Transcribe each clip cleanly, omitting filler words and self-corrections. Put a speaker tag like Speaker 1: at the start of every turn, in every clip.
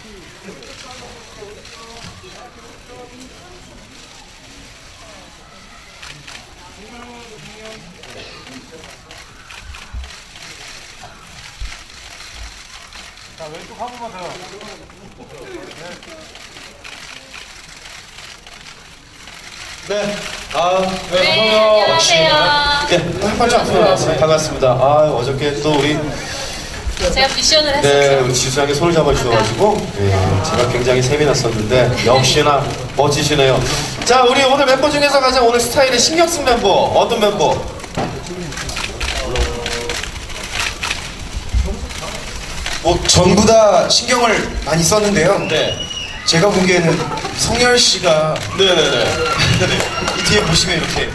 Speaker 1: 자, 왼쪽 한 번만 더.
Speaker 2: 네.
Speaker 3: 네, 안녕하세요.
Speaker 2: 네, 빨리 앞으로 반갑습니다. 어저께 또 우리
Speaker 3: 제가 미션을
Speaker 2: 네,
Speaker 3: 했었죠.
Speaker 2: 우리 지수양이 손을 잡아주셔가지고 제가 굉장히 셈이 났었는데 역시나 멋지시네요. 자, 우리 오늘 멤버 중에서 가장 오늘 스타일에 신경 쓴 멤버 어떤 멤버?
Speaker 4: 뭐 전부 다 신경을 많이 썼는데요.
Speaker 2: 네.
Speaker 4: 제가 보기에는 성열 씨가
Speaker 2: 네네네.
Speaker 4: 이 뒤에 보시면 이렇게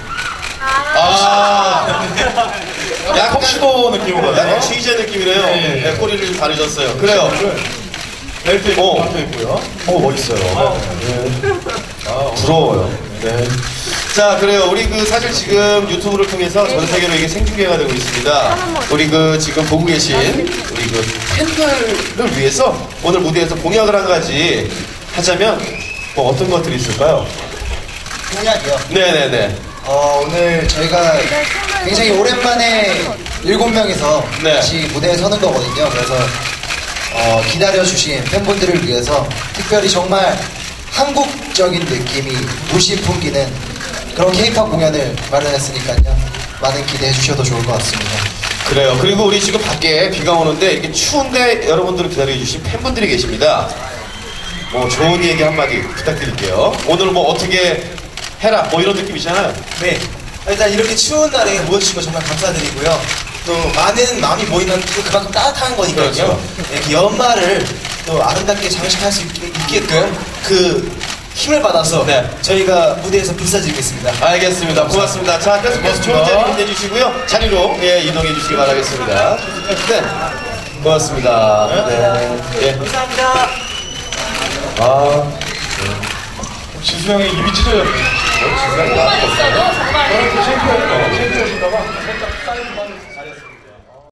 Speaker 2: 약간
Speaker 4: 턱시도 느낌으로
Speaker 2: 약간 취재 느낌이네요. 네, 꼬리를 좀 가르셨어요. 그래요.
Speaker 4: 벨트 있고요.
Speaker 2: 멋있어요. 부러워요. 네. 자, 그래요. 우리 사실 지금 유튜브를 통해서 전 세계로 이게 생중계가 되고 있습니다. 우리 지금 보고 계신 우리 팬들을 위해서 오늘 무대에서 공약을 한 가지 하자면 뭐 어떤 것들이 있을까요?
Speaker 4: 공약이요.
Speaker 2: 네네네.
Speaker 4: 오늘 저희가 굉장히 오랜만에 7명이서
Speaker 2: 네.
Speaker 4: 같이 무대에 서는 거거든요. 그래서 기다려주신 팬분들을 위해서 특별히 정말 한국적인 느낌이 물씬 풍기는 그런 K-POP 공연을 마련했으니까요. 많은 기대해 주셔도 좋을 것 같습니다.
Speaker 2: 그래요. 그리고 우리 지금 밖에 비가 오는데 이렇게 추운데 여러분들을 기다려주신 팬분들이 계십니다. 뭐 좋은 얘기 한마디 부탁드릴게요. 오늘 뭐 어떻게 해라 뭐 이런 느낌이잖아요.
Speaker 5: 네, 일단 이렇게 추운 날에 모여주신 거 정말 감사드리고요. 또 많은 마음이 모이면 또 그만큼 따뜻한 거니까요.
Speaker 2: 그렇죠.
Speaker 5: 이렇게 연말을 또 아름답게 장식할 수 있게끔 그 힘을 받아서
Speaker 2: 네.
Speaker 5: 저희가 무대에서 불사드리겠습니다.
Speaker 2: 알겠습니다. 고맙습니다. 자, 계속해서 좋은 자리 빛내주시고요. 자리로 이동해 주시기 바라겠습니다. 네, 고맙습니다. 네.
Speaker 5: 감사합니다.
Speaker 1: 지수 형의 입이 찢어졌네.
Speaker 3: 조금만 있어도 정말
Speaker 1: 챔피언 신다가 살짝 사인 받는 자리였어요.